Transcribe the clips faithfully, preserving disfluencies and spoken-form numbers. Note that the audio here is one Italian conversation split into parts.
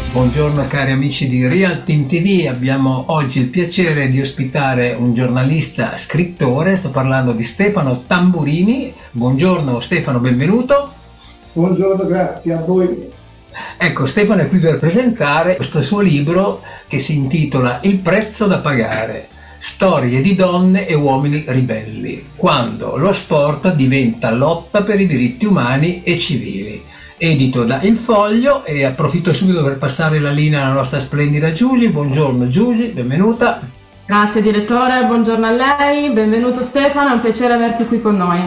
Buongiorno cari amici di Real Team T V, abbiamo oggi il piacere di ospitare un giornalista scrittore, sto parlando di Stefano Tamburini. Buongiorno Stefano, benvenuto. Buongiorno, grazie a voi. Ecco, Stefano è qui per presentare questo suo libro che si intitola Il prezzo da pagare, storie di donne e uomini ribelli, quando lo sport diventa lotta per i diritti umani e civili. Edito da Il Foglio, e approfitto subito per passare la linea alla nostra splendida Giusy. Buongiorno Giusy, benvenuta. Grazie direttore, buongiorno a lei, benvenuto Stefano, è un piacere averti qui con noi.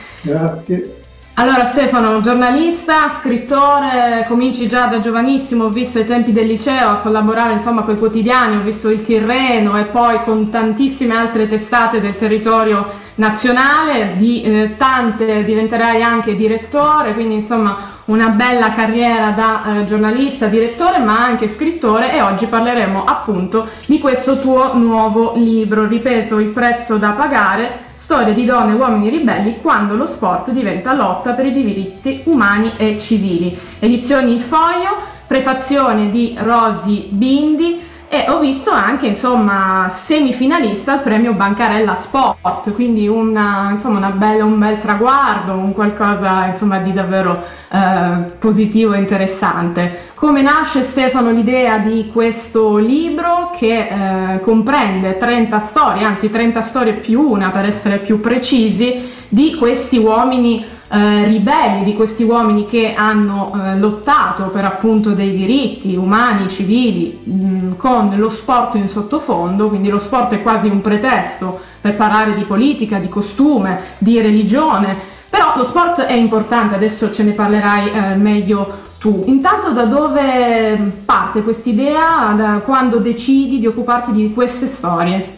Grazie. Allora Stefano, giornalista, scrittore, cominci già da giovanissimo, ho visto ai tempi del liceo a collaborare insomma con i quotidiani, ho visto Il Tirreno e poi con tantissime altre testate del territorio nazionale, di eh, tante diventerai anche direttore, quindi insomma una bella carriera da eh, giornalista, direttore ma anche scrittore, e oggi parleremo appunto di questo tuo nuovo libro, ripeto, Il prezzo da pagare, storie di donne e uomini ribelli quando lo sport diventa lotta per i diritti umani e civili. Edizioni Il Foglio, prefazione di Rosy Bindi, e ho visto anche insomma semifinalista al premio Bancarella Sport, quindi una, insomma, una bella, un bel traguardo, un qualcosa insomma di davvero eh, positivo e interessante. Come nasce Stefano l'idea di questo libro che eh, comprende trenta storie, anzi trenta storie più una per essere più precisi, di questi uomini Eh, ribelli, di questi uomini che hanno eh, lottato per appunto dei diritti umani, civili, mh, con lo sport in sottofondo, quindi lo sport è quasi un pretesto per parlare di politica, di costume, di religione, però lo sport è importante, adesso ce ne parlerai eh, meglio tu. Intanto da dove parte quest'idea, da quando decidi di occuparti di queste storie?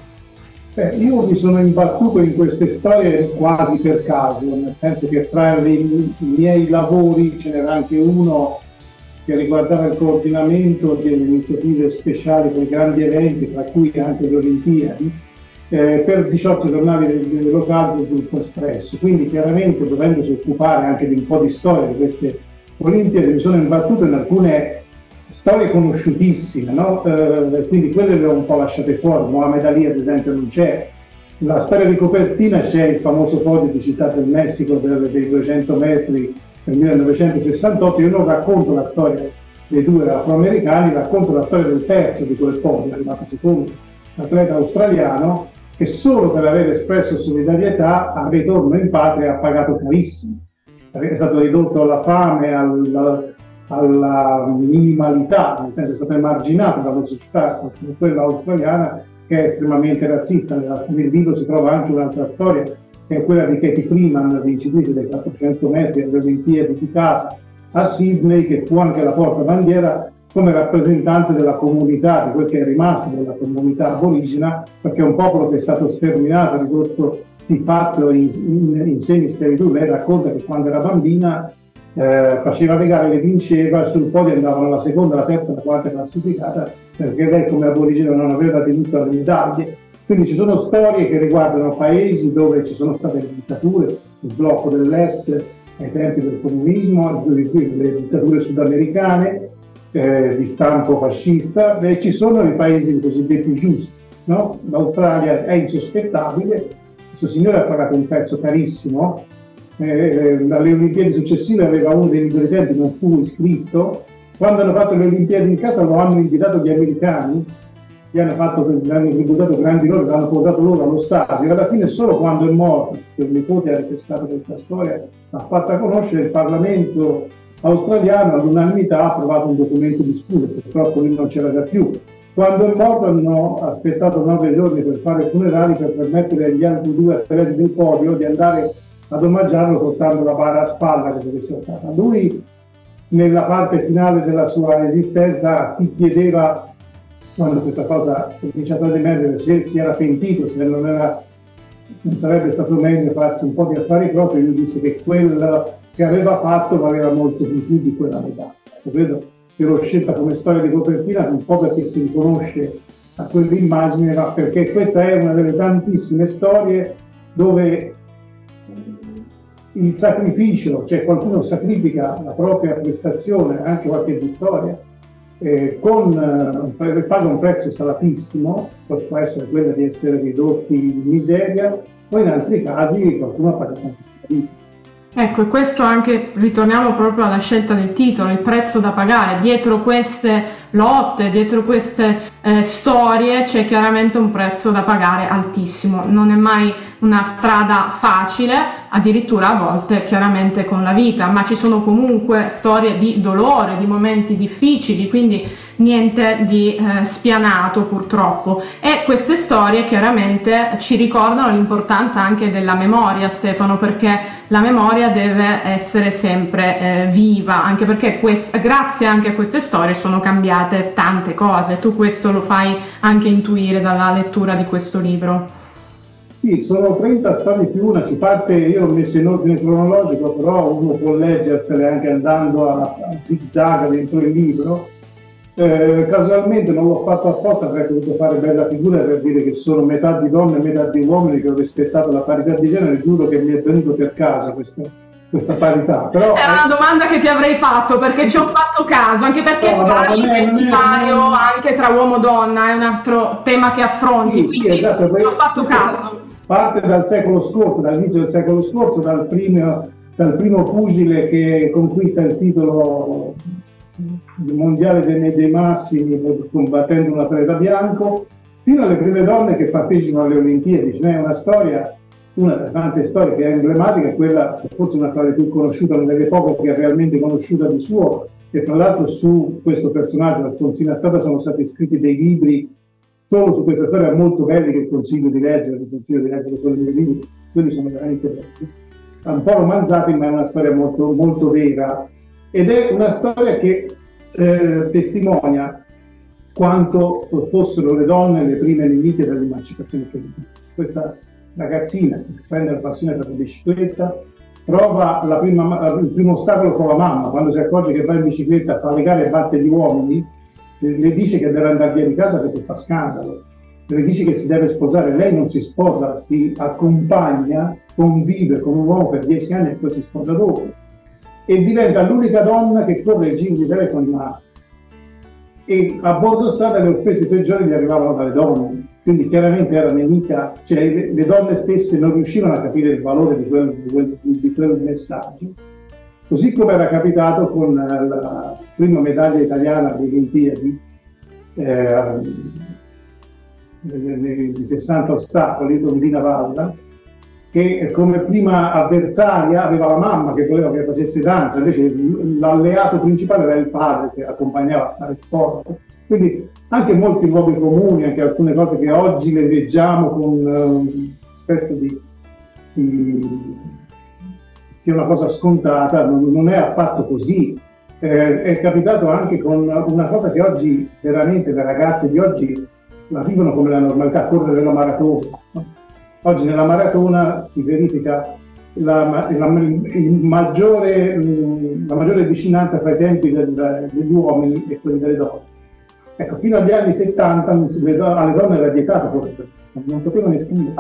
Beh, io mi sono imbattuto in queste storie quasi per caso, nel senso che tra i, i miei lavori ce n'era anche uno che riguardava il coordinamento delle iniziative speciali per grandi eventi, tra cui anche le Olimpiadi, eh, per diciotto giornali locali del Gruppo Espresso. Quindi chiaramente, dovendosi occupare anche di un po' di storia di queste Olimpiadi, mi sono imbattuto in alcune storie conosciutissime, no? Eh, quindi quelle le ho un po' lasciate fuori. Mohamed Ali ad esempio non c'è. La storia di copertina c'è il famoso podio di Città del Messico dei duecento metri del millenovecentosessantotto. Io non racconto la storia dei due afroamericani, racconto la storia del terzo di quel podio, arrivato secondo, l'atleta australiano, che solo per aver espresso solidarietà al ritorno in patria ha pagato carissimo. È stato ridotto alla fame, al, alla minimalità, nel senso è stato emarginato da una società come quella australiana che è estremamente razzista. Nel libro si trova anche un'altra storia, che è quella di Katie Freeman, vincitrice dei quattrocento metri alle Olimpiadi di casa a Sydney, che fu anche la portabandiera come rappresentante della comunità, di quel che è rimasto della comunità aborigena, perché è un popolo che è stato sterminato, ridotto di fatto in, in, in semi-schiavitù. Lei racconta che quando era bambina Eh, faceva le gare, le vinceva, sul podio andavano la seconda, la terza, la quarta classificata, perché lei come aborigene non aveva diritto alle medaglie. Quindi ci sono storie che riguardano paesi dove ci sono state le dittature, il blocco dell'est ai tempi del comunismo, le dittature sudamericane eh, di stampo fascista, e ci sono i paesi cosiddetti giusti, no? L'Australia è insospettabile, questo signore ha pagato un prezzo carissimo. Eh, alle Olimpiadi successive aveva uno dei migliori tempi, non fu iscritto. Quando hanno fatto le Olimpiadi in casa lo hanno invitato gli americani, gli hanno, fatto, gli hanno tributato grandi loro, l'hanno portato loro allo stadio, e alla fine solo quando è morto, che il nipote ha ripescato questa storia, l'ha fatta conoscere, il Parlamento australiano all'unanimità ha approvato un documento di scusa, purtroppo lui non c'era già più. Quando è morto hanno aspettato nove giorni per fare i funerali, per permettere agli altri due atleti del podio di andare ad omaggiarlo portando la bara a spalla che deve essere stata. Lui, nella parte finale della sua esistenza, ti chiedeva, quando questa cosa è cominciata ad emergere, se si era pentito, se non, era, non sarebbe stato meglio farsi un po' di affari propri. Lui disse che quello che aveva fatto valeva molto di più di quella medaglia. Credo che l'ho scelta come storia di copertina un po' perché si riconosce a quell'immagine, ma perché questa è una delle tantissime storie dove il sacrificio, cioè qualcuno sacrifica la propria prestazione, anche qualche vittoria, eh, con, eh, paga un prezzo salatissimo, può essere quello di essere ridotti in miseria, o in altri casi qualcuno paga tantissima vita. Ecco, e questo anche, ritorniamo proprio alla scelta del titolo, il prezzo da pagare. Dietro queste lotte, dietro queste eh, storie c'è chiaramente un prezzo da pagare altissimo. Non è mai una strada facile, addirittura a volte chiaramente con la vita, ma ci sono comunque storie di dolore, di momenti difficili, quindi niente di eh, spianato purtroppo. E queste storie chiaramente ci ricordano l'importanza anche della memoria, Stefano, perché la memoria deve essere sempre eh, viva, anche perché quest- grazie anche a queste storie sono cambiate tante cose. Tu questo lo fai anche intuire dalla lettura di questo libro. Sì, sono trenta storie più una, si parte, io l'ho messo in ordine cronologico, però uno può leggersele anche andando a, a zigzag dentro il libro. Eh, casualmente non l'ho fatto apposta perché ho dovuto fare bella figura per dire che sono metà di donne e metà di uomini, che ho rispettato la parità di genere. Giuro che mi è venuto per caso questo, questa parità. Però, è una domanda che ti avrei fatto, perché ci ho fatto caso, anche perché no, parli no, del divario anche tra uomo e donna, è un altro tema che affronti, sì, quindi sì, esatto, ci ho fatto caso. Parte dal secolo scorso, dall'inizio del secolo scorso, dal primo, dal primo pugile che conquista il titolo mondiale dei, dei massimi combattendo un atleta bianco, fino alle prime donne che partecipano alle Olimpiadi. Ce n'è una storia, una delle tante storie che è emblematica, quella forse una storia più conosciuta, una delle poche che è realmente conosciuta di suo, e tra l'altro su questo personaggio, Alfonsina Stata, sono stati scritti dei libri solo su questa storia molto belli che consiglio di leggere, vi consiglio di leggere quelli dei libri, quelli sono veramente belli, un po' romanzati, ma è una storia molto, molto vera, ed è una storia che eh, testimonia quanto fossero le donne le prime nemiche dell'emancipazione femminile. Questa ragazzina che prende la passione per la bicicletta, trova la prima, il primo ostacolo con la mamma, quando si accorge che va in bicicletta, fa le gare e batte gli uomini, le dice che deve andare via di casa perché fa scandalo, le dice che si deve sposare. Lei non si sposa, si accompagna, convive con un uomo per dieci anni e poi si sposa dopo, e diventa l'unica donna che corre il giro d'Italia con i maschi. E a bordo strada le offese peggiori gli arrivavano dalle donne, quindi chiaramente era nemica, cioè le, le donne stesse non riuscivano a capire il valore di quel, di quel, di quel messaggio. Così come era capitato con la prima medaglia italiana alle Olimpiadi, eh, di sessanta ostacoli, con Dina Valda, che come prima avversaria aveva la mamma che voleva che facesse danza, invece l'alleato principale era il padre che accompagnava a fare sport. Quindi anche molti luoghi comuni, anche alcune cose che oggi le leggiamo con un aspetto di, di sia una cosa scontata, non, non è affatto così. Eh, è capitato anche con una cosa che oggi veramente le ragazze di oggi la vivono come la normalità, correre la maratona. No? Oggi nella maratona si verifica la, la, il maggiore, la maggiore vicinanza tra i tempi del, degli uomini e quelli delle donne. Ecco, fino agli anni settanta non si, alle donne era vietato correre, non potevano iscrivere.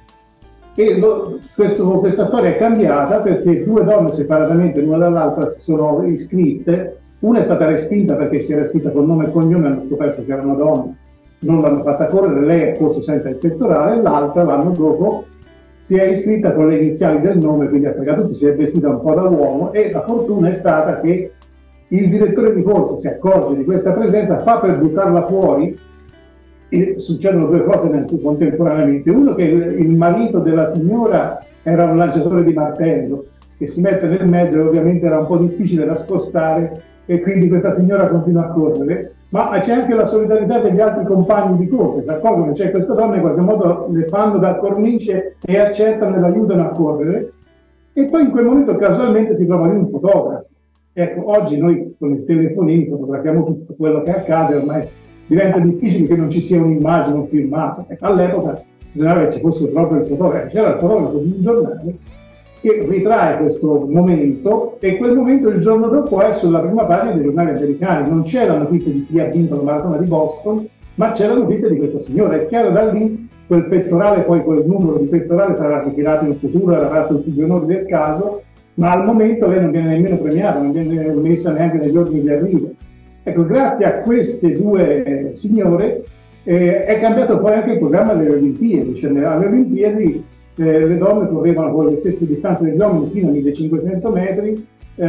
E lo, questo, questa storia è cambiata perché due donne separatamente l'una dall'altra si sono iscritte. Una è stata respinta perché si era iscritta con nome e cognome, hanno scoperto che era una donna, non l'hanno fatta correre, lei è corso senza il pettorale, e l'altra l'anno dopo si è iscritta con le iniziali del nome, quindi ha fregato tutti, si è vestita un po' da uomo, e la fortuna è stata che il direttore di corsa si accorge di questa presenza, fa per buttarla fuori, e succedono due cose contemporaneamente. Uno, che il marito della signora era un lanciatore di martello che si mette nel mezzo e ovviamente era un po' difficile da spostare, e quindi questa signora continua a correre. Ma c'è anche la solidarietà degli altri compagni di corsa, si accorgono che c'è questa donna, in qualche modo le fanno da cornice e accettano e l'aiutano a correre, e poi in quel momento casualmente si trova lì un fotografo. Ecco, oggi noi con i telefonini fotografiamo tutto quello che accade, ormai diventa difficile che non ci sia un'immagine, un filmato. Ecco, all'epoca bisognava che ci fosse proprio il fotografo, c'era il fotografo di un giornale che ritrae questo momento, e quel momento il giorno dopo è sulla prima pagina dei giornali americani. Non c'è la notizia di chi ha vinto la maratona di Boston, ma c'è la notizia di questa signora. È chiaro, da lì quel pettorale, poi quel numero di pettorale sarà ritirato in futuro, avrà tutti gli onori del caso, ma al momento lei non viene nemmeno premiata, non viene messa neanche negli ordini di arrivo. Ecco, grazie a queste due signore eh, è cambiato poi anche il programma delle Olimpiadi, cioè alle Olimpiadi eh, le donne correvano con le stesse distanze degli uomini fino a millecinquecento metri,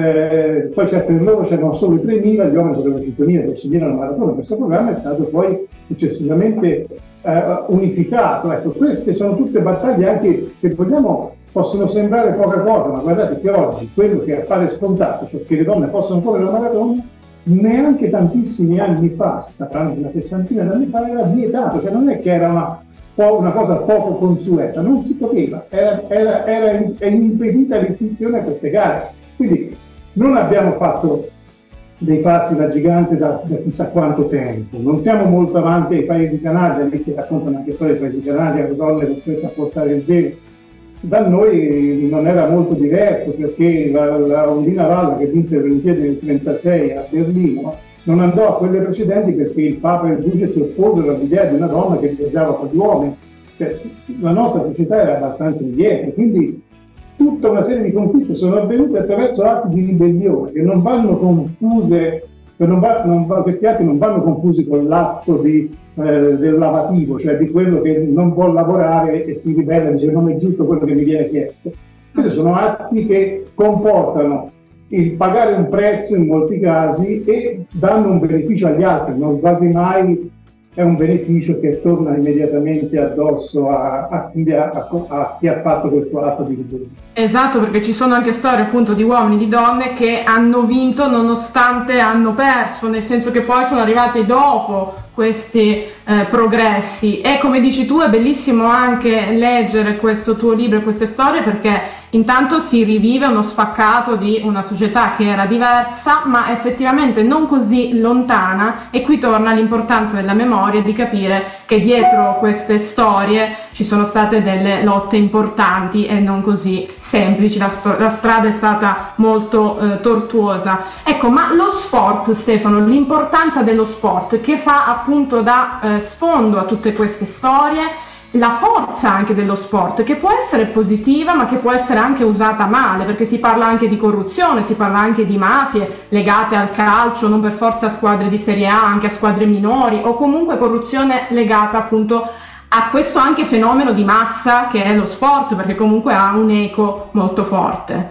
eh, poi cioè, per loro c'erano solo i tremila, gli uomini correvano cinquemila per scegliere la maratona. Questo programma è stato poi successivamente eh, unificato. Ecco, queste sono tutte battaglie anche, se vogliamo, possono sembrare poca cosa, ma guardate che oggi quello che appare scontato, cioè che le donne possono correre la maratona, neanche tantissimi anni fa, anche una sessantina di anni fa, era vietato, cioè non è che era una, una cosa poco consueta, non si poteva, era, era, era impedita l'iscrizione a queste gare. Quindi non abbiamo fatto dei passi da gigante da, da chissà quanto tempo, non siamo molto avanti ai paesi canadi, lì si raccontano anche poi dei paesi canadi, le donne costrette a portare il velo. Da noi non era molto diverso, perché la, la Ondina Valla, che vinse le Olimpiadi nel trentasei a Berlino, non andò a quelle precedenti perché il Papa e il Duce si opposero all'idea di una donna che viaggiava con gli uomini. Cioè, la nostra società era abbastanza indietro, quindi tutta una serie di conquiste sono avvenute attraverso atti di ribellione che non vanno confuse, che non va, non va, questi atti non vanno confusi con l'atto di, eh, del lavativo, cioè di quello che non vuol lavorare e si ribella e dice non è giusto quello che mi viene chiesto. Questi sono atti che comportano il pagare un prezzo in molti casi e danno un beneficio agli altri, non quasi mai è un beneficio che torna immediatamente addosso a, a, chi, a, a chi ha fatto questo atto di ribellione. Esatto, perché ci sono anche storie appunto di uomini e di donne che hanno vinto nonostante hanno perso, nel senso che poi sono arrivati dopo questi eh, progressi. E come dici tu è bellissimo anche leggere questo tuo libro e queste storie, perché intanto si rivive uno spaccato di una società che era diversa ma effettivamente non così lontana, e qui torna l'importanza della memoria e di capire che dietro queste storie ci sono state delle lotte importanti e non così semplici, la, la strada è stata molto eh, tortuosa. Ecco, ma lo sport, Stefano, l'importanza dello sport che fa appunto da eh, sfondo a tutte queste storie, la forza anche dello sport, che può essere positiva ma che può essere anche usata male, perché si parla anche di corruzione, si parla anche di mafie legate al calcio, non per forza a squadre di Serie A, anche a squadre minori, o comunque corruzione legata appunto a questo anche fenomeno di massa che è lo sport, perché comunque ha un eco molto forte.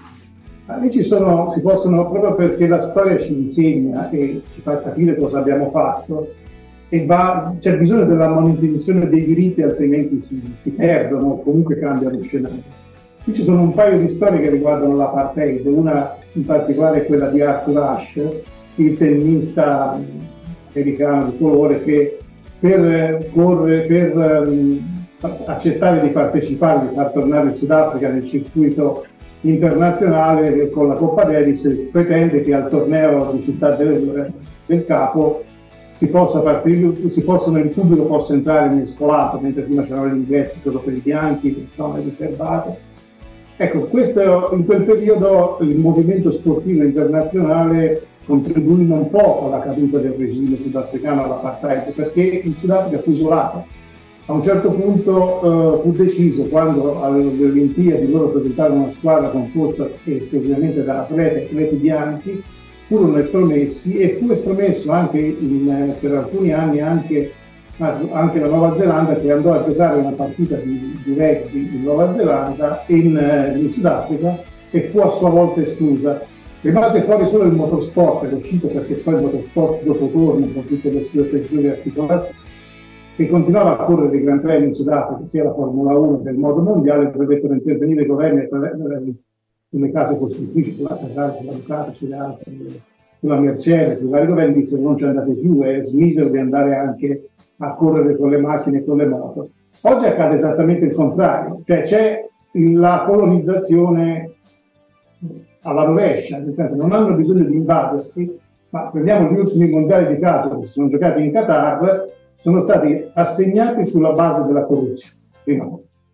Lì ci sono, si possono, proprio perché la storia ci insegna e ci fa capire cosa abbiamo fatto, e va, c'è bisogno della manutenzione dei diritti, altrimenti si, si perdono o comunque cambia lo scenario. Qui ci sono un paio di storie che riguardano l'apartheid, una in particolare è quella di Arthur Ashe, il tennista americano di colore che per, corre, per um, accettare di partecipare, di far tornare il Sudafrica nel circuito internazionale con la Coppa Davis, pretende che al torneo di Città del, del Capo si possa partire, si possono, il pubblico possa entrare mescolato, mentre prima c'erano gli ingressi solo per i bianchi, zone riservate. Ecco, questo, in quel periodo il movimento sportivo internazionale contribuì non poco alla caduta del regime sudafricano all'apartheid, perché il Sudafrica fu isolato. A un certo punto eh, fu deciso, quando alle Olimpiadi loro presentarono una squadra composta esclusivamente da atleti, atleti bianchi, furono estromessi, e fu estromesso anche in, per alcuni anni anche, anche la Nuova Zelanda, che andò a giocare una partita di, di rugby in Nuova Zelanda in, in Sudafrica, e fu a sua volta esclusa. Rimase fuori solo il motorsport, è uscito perché poi il motorsport dopo torna con tutte le sue peggiori articolazioni, che continuava a correre i Gran Premi in Sudafrica, sia la Formula uno che il modo mondiale, dovettero intervenire i governi sulle case costruttrici, sulla Ferrari, sulla Ducati, sulle altre, sulla Mercedes, i vari governi dissero non ci andate più e smisero di andare anche a correre con le macchine e con le moto. Oggi accade esattamente il contrario, cioè c'è la colonizzazione alla rovescia, nel senso non hanno bisogno di invadersi, ma prendiamo gli ultimi mondiali di calcio che si sono giocati in Qatar, sono stati assegnati sulla base della corruzione. Prima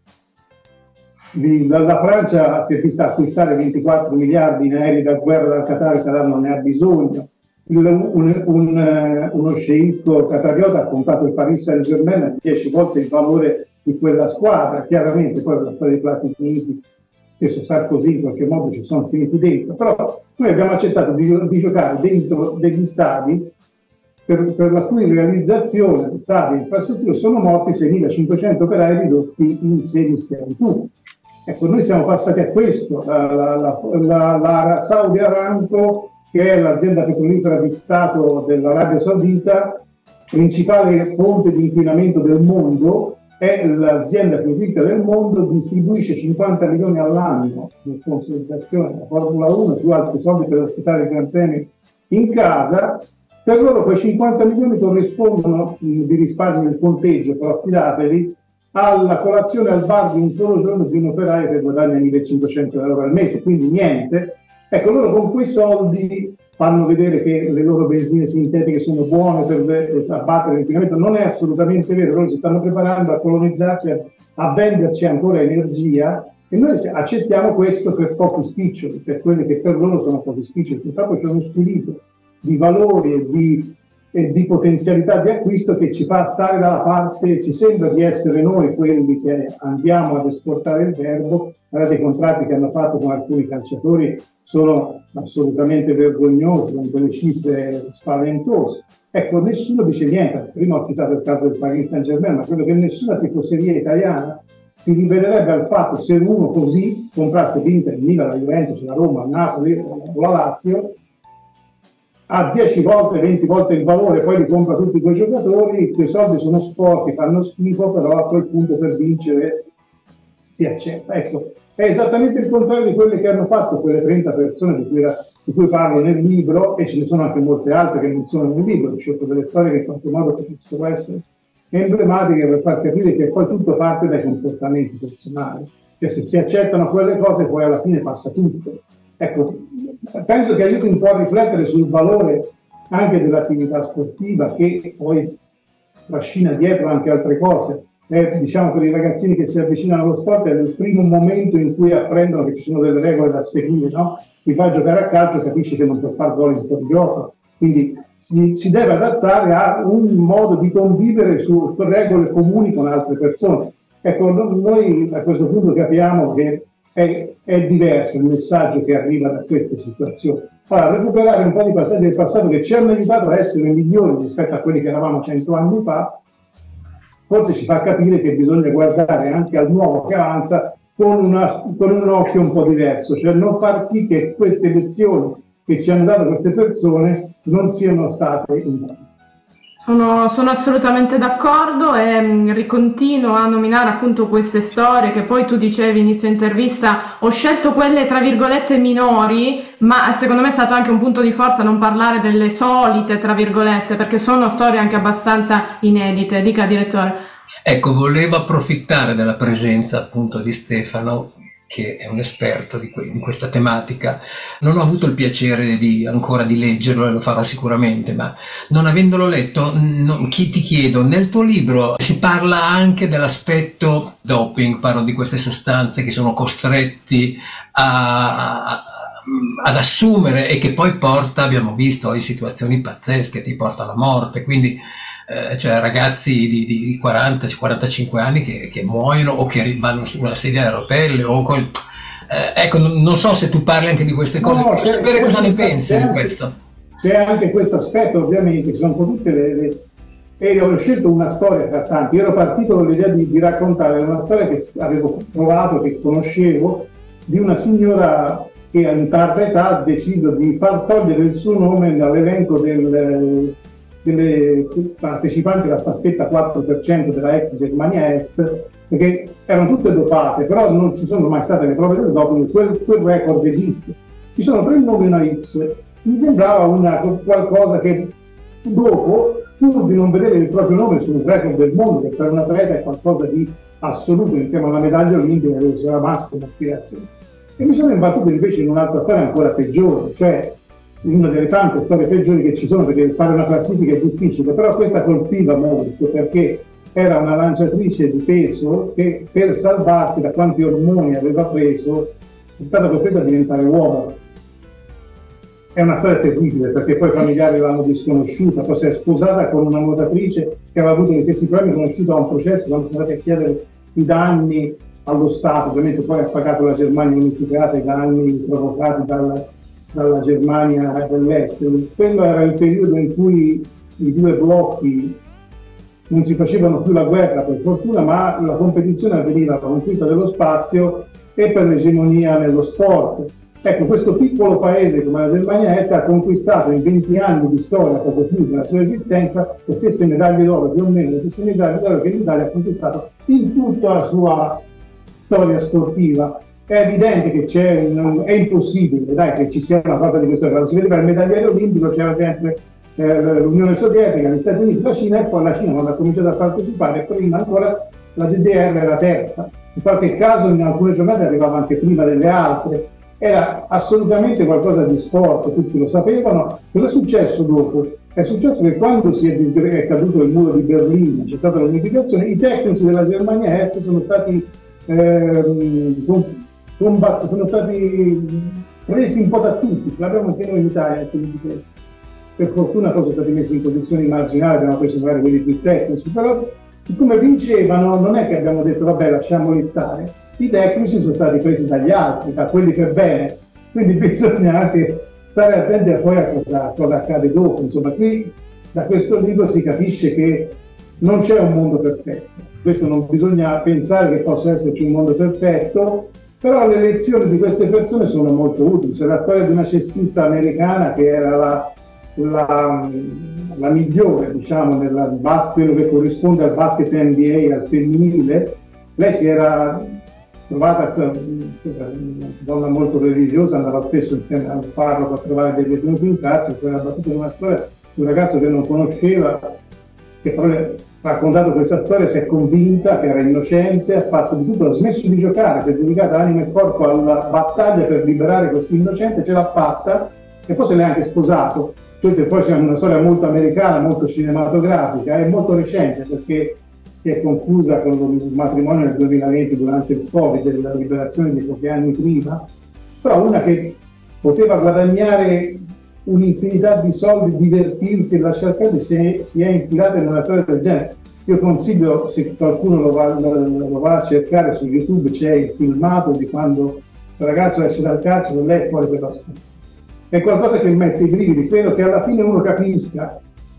La, la Francia si è vista acquistare ventiquattro miliardi in aerei da guerra dal Qatar, il Qatar non ne ha bisogno. Il, un, un, uno sceicco qatariota ha comprato il Paris Saint-Germain a dieci volte il valore di quella squadra. Chiaramente poi la storia dei Platini stesso Sarkozy in qualche modo ci sono finiti dentro, però noi abbiamo accettato di, di giocare dentro degli stadi per, per la cui realizzazione di stadi e infrastrutture sono morti seimilacinquecento operai ridotti in semi-schiavitù. Ecco, noi siamo passati a questo, la, la, la, la, la Saudi Aramco, che è l'azienda petrolifera di Stato dell'Arabia Saudita, principale fonte di inquinamento del mondo, è l'azienda più ricca del mondo, distribuisce cinquanta milioni all'anno di sponsorizzazione della Formula uno, più altri soldi per ospitare i Gran Premi in casa. Per loro quei cinquanta milioni corrispondono di risparmio il conteggio, però affidateli, alla colazione al bar di un solo giorno di un operaio che guadagna millecinquecento euro al mese, quindi niente. Ecco, loro con quei soldi fanno vedere che le loro benzine sintetiche sono buone per abbattere l'inquinamento. Non è assolutamente vero, loro si stanno preparando a colonizzarci, a venderci ancora energia e noi accettiamo questo per pochi spiccioli, per quelli che per loro sono pochi spiccioli. Purtroppo c'è uno squilibrio di valori e di, e di potenzialità di acquisto che ci fa stare dalla parte, ci sembra di essere noi quelli che andiamo ad esportare il verbo. Guardate, i contratti che hanno fatto con alcuni calciatori sono assolutamente vergognosi, con delle cifre spaventose. Ecco, nessuno dice niente. Prima ho citato il caso del Paris Saint-Germain, ma credo che nessuna tifoseria italiana si ribellerebbe al fatto se uno così comprasse l'Inter, il Milan, la Juventus, la Roma, il Napoli o la Lazio, ha dieci volte, venti volte il valore, poi li compra tutti quei giocatori, quei soldi sono sporchi, fanno schifo, però a quel punto per vincere si accetta. Ecco, è esattamente il contrario di quelle che hanno fatto quelle trenta persone di cui, di cui parlo nel libro, e ce ne sono anche molte altre che non sono nel libro. Ho scelto delle storie che in qualche modo possono essere emblematiche per far capire che poi tutto parte dai comportamenti personali, che se si accettano quelle cose poi alla fine passa tutto. Ecco, penso che aiuti un po' a riflettere sul valore anche dell'attività sportiva, che poi trascina dietro anche altre cose. Eh, diciamo, per i ragazzini che si avvicinano allo sport è il primo momento in cui apprendono che ci sono delle regole da seguire, no? Chi fa giocare a calcio capisce che non può fare gol in fuori gioco, quindi si, si deve adattare a un modo di convivere su regole comuni con altre persone. Ecco, noi a questo punto capiamo che È, è diverso il messaggio che arriva da queste situazioni. Allora, recuperare un po' di passaggi del passato che ci hanno aiutato a essere migliori rispetto a quelli che eravamo cento anni fa, forse ci fa capire che bisogna guardare anche al nuovo che avanza con, una, con un occhio un po' diverso, cioè non far sì che queste lezioni che ci hanno dato queste persone non siano state in vano. Sono, sono assolutamente d'accordo e mh, ricontinuo a nominare appunto queste storie che poi tu dicevi inizio intervista, ho scelto quelle tra virgolette minori, ma secondo me è stato anche un punto di forza non parlare delle solite tra virgolette, perché sono storie anche abbastanza inedite. Dica, direttore. Ecco, volevo approfittare della presenza appunto di Stefano, che è un esperto di, que- di questa tematica. Non ho avuto il piacere di, ancora di leggerlo, e lo farò sicuramente, ma non avendolo letto, no, chi ti chiedo, nel tuo libro si parla anche dell'aspetto doping, parlo di queste sostanze che sono costretti a, a, ad assumere e che poi porta, abbiamo visto, in situazioni pazzesche, ti porta alla morte, quindi eh, cioè ragazzi di, di quaranta quarantacinque anni che, che muoiono o che vanno su una sedia a rotelle o con, eh, ecco, non, non so se tu parli anche di queste cose, no, per sapere cosa ne pensi di questo. C'è anche questo aspetto, ovviamente, ci sono un po' tutte le, le... e ho scelto una storia tra tanti. Io ero partito con l'idea di, di raccontare una storia che avevo provato, che conoscevo, di una signora che in tarda età ha deciso di far togliere il suo nome dall'elenco del, delle partecipanti alla staffetta quattro per cento della ex Germania Est, perché erano tutte dopate, però non ci sono mai state le prove del doping, quel, quel record esiste. Ci sono tre nomi una X, mi sembrava una, qualcosa che dopo, pur di non vedere il proprio nome sul record del mondo, che per un atleta è qualcosa di assoluto, insieme alla medaglia olimpica, che è la massima aspirazione. E mi sono imbattuto invece in un'altra storia ancora peggiore, cioè una delle tante storie peggiori che ci sono, perché fare una classifica è difficile, però questa colpiva molto perché era una lanciatrice di peso che per salvarsi da quanti ormoni aveva preso è stata costretta a diventare uomo. È una storia terribile perché poi i familiari l'hanno disconosciuta, poi si è sposata con una nuotatrice che aveva avuto gli stessi problemi, conosciuta a un processo, quando sono andati a chiedere i danni allo Stato, ovviamente poi ha pagato la Germania unificata i danni provocati dal, dalla Germania dell'Est. Quello era il periodo in cui i due blocchi non si facevano più la guerra, per fortuna, ma la competizione avveniva per la conquista dello spazio e per l'egemonia nello sport. Ecco, questo piccolo paese come la Germania Est ha conquistato in venti anni di storia, poco più della sua esistenza, le stesse medaglie d'oro, più o meno le stesse medaglie d'oro che l'Italia ha conquistato in tutta la sua storia sportiva. È evidente che c'è, è impossibile, dai, che ci sia una cosa di questo grado. Si vedeva il medagliere olimpico, c'era sempre eh, l'Unione Sovietica, gli Stati Uniti, la Cina, e poi la Cina quando ha cominciato a partecipare, prima ancora la D D R era terza. In qualche caso in alcune giornate arrivava anche prima delle altre. Era assolutamente qualcosa di sport, tutti lo sapevano. Cosa è successo dopo? È successo che quando si è, è caduto il muro di Berlino, c'è stata l'unificazione, i tecnici della Germania Est sono stati, ehm, combatt- sono stati presi un po' da tutti, l'abbiamo anche noi in Italia, quindi per fortuna sono stati messi in posizioni marginali, abbiamo preso magari quelli più tecnici, però siccome vincevano non è che abbiamo detto vabbè lasciamoli stare. I tecnici sono stati presi dagli altri, da quelli per bene, quindi bisogna anche stare attenti a poi a cosa, cosa accade dopo. Insomma, qui da questo libro si capisce che non c'è un mondo perfetto, questo non bisogna pensare che possa esserci un mondo perfetto, però le lezioni di queste persone sono molto utili. C'è la storia di una cestista americana che era la, la, la migliore, diciamo, nel basket, quello che corrisponde al basket N B A, al femminile. Lei si era trovata, una donna molto religiosa, andava spesso insieme al parroco a trovare dei detenuti in carcere, si era battuta in una storia di un ragazzo che non conosceva, che poi ha raccontato questa storia, si è convinta che era innocente, ha fatto di tutto, ha smesso di giocare, si è dedicata anima e corpo alla battaglia per liberare questo innocente, ce l'ha fatta e poi se l'è anche sposato. Poi c'è una storia molto americana, molto cinematografica, è molto recente perché si è conclusa con il matrimonio nel duemilaventi durante il Covid, della liberazione di pochi anni prima, però una che poteva guadagnare un'infinità di soldi, divertirsi e lasciare perdere, si, si è infilata in una storia del genere. Io consiglio, se qualcuno lo va, lo va a cercare su YouTube, c'è il filmato di quando il ragazzo esce dal carcere e lei è fuori per la scuola. È qualcosa che mette i brividi, credo che alla fine uno capisca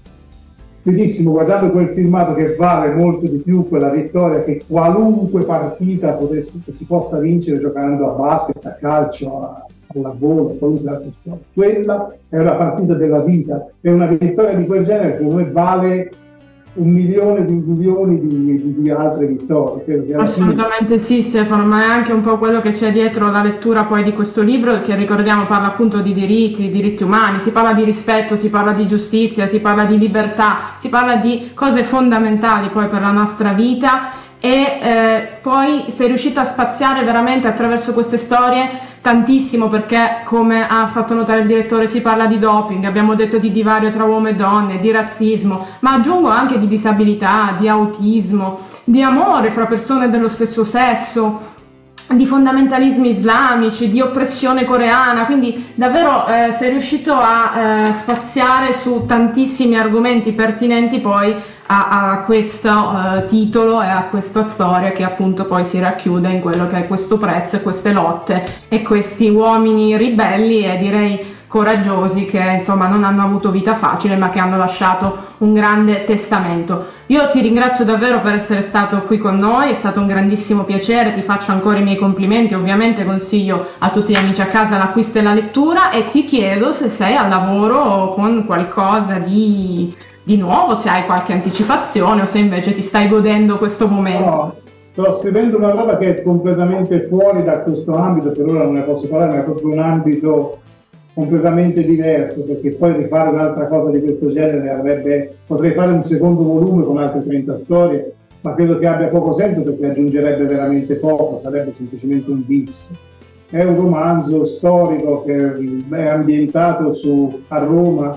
benissimo, guardando quel filmato, che vale molto di più quella vittoria che qualunque partita potesse, che si possa vincere giocando a basket, a calcio, a lavoro, a qualunque altro sport. Quella è una partita della vita, e una vittoria di quel genere secondo me vale un milione di milioni di, di, di altre vittorie. Che Assolutamente fine... sì, Stefano, ma è anche un po' quello che c'è dietro la lettura poi di questo libro, che ricordiamo parla appunto di diritti, diritti umani, si parla di rispetto, si parla di giustizia, si parla di libertà, si parla di cose fondamentali poi per la nostra vita. E eh, poi sei riuscito a spaziare veramente attraverso queste storie tantissimo, perché come ha fatto notare il direttore si parla di doping, abbiamo detto di divario tra uomo e donne, di razzismo, ma aggiungo anche di disabilità, di autismo, di amore fra persone dello stesso sesso, di fondamentalismi islamici, di oppressione coreana, quindi davvero eh, sei riuscito a eh, spaziare su tantissimi argomenti pertinenti poi a, a questo uh, titolo e a questa storia, che appunto poi si racchiude in quello che è questo prezzo e queste lotte e questi uomini ribelli e direi coraggiosi, che insomma non hanno avuto vita facile ma che hanno lasciato un grande testamento. Io ti ringrazio davvero per essere stato qui con noi, è stato un grandissimo piacere, ti faccio ancora i miei complimenti, ovviamente consiglio a tutti gli amici a casa l'acquisto e la lettura, e ti chiedo se sei al lavoro con qualcosa di, di nuovo, se hai qualche anticipazione o se invece ti stai godendo questo momento. No, sto scrivendo una roba che è completamente fuori da questo ambito, per ora non ne posso parlare, ma è proprio un ambito completamente diverso, perché poi rifare un'altra cosa di questo genere avrebbe, potrei fare un secondo volume con altre trenta storie, ma credo che abbia poco senso perché aggiungerebbe veramente poco, sarebbe semplicemente un bis. È un romanzo storico che è ambientato su, a Roma,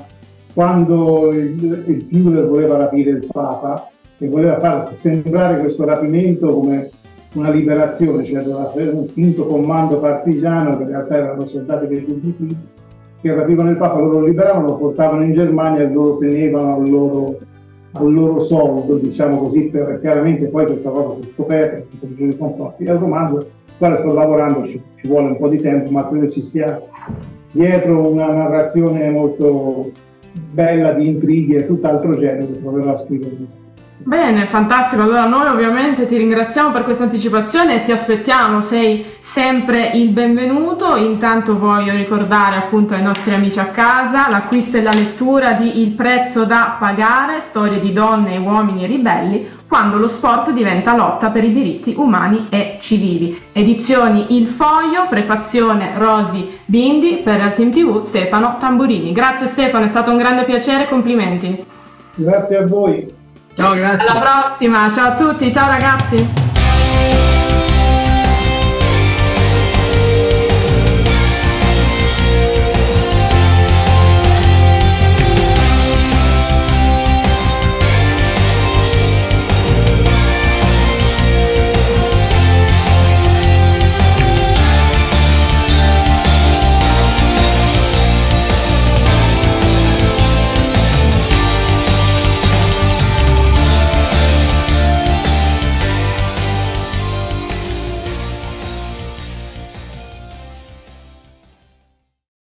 quando il, il Führer voleva rapire il Papa e voleva far sembrare questo rapimento come una liberazione, cioè un finto comando partigiano che in realtà erano soldati dei fuggitivi che rapivano il Papa, loro lo liberavano, lo portavano in Germania e lo tenevano al loro, al loro soldo, diciamo così, per chiaramente poi questa cosa si è scoperta, si confronti al romanzo, quale sto lavorando, ci, ci vuole un po' di tempo, ma credo ci sia dietro una narrazione molto bella di intrighi e tutt'altro genere che proverò a scrivere. Bene, fantastico. Allora noi ovviamente ti ringraziamo per questa anticipazione e ti aspettiamo, sei sempre il benvenuto. Intanto voglio ricordare appunto ai nostri amici a casa l'acquisto e la lettura di Il prezzo da pagare, storie di donne e uomini ribelli quando lo sport diventa lotta per i diritti umani e civili. Edizioni Il Foglio, prefazione Rosi Bindi, per Real Team tivù Stefano Tamburini. Grazie Stefano, è stato un grande piacere, complimenti. Grazie a voi. Ciao, grazie. Alla prossima, ciao a tutti, ciao ragazzi.